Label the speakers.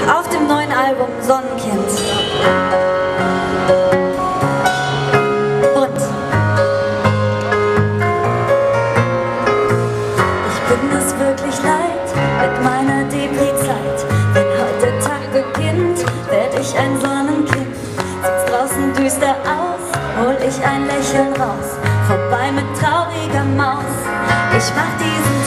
Speaker 1: auf dem neuen Album Sonnenkind. Und ich bin es wirklich leid mit meiner Depri-Zeit. Wenn heute der Tag beginnt, werd ich ein Sonnenkind. Sieht's draußen düster aus, hol ich ein Lächeln raus, vorbei mit trauriger Maus. Ich mach diesen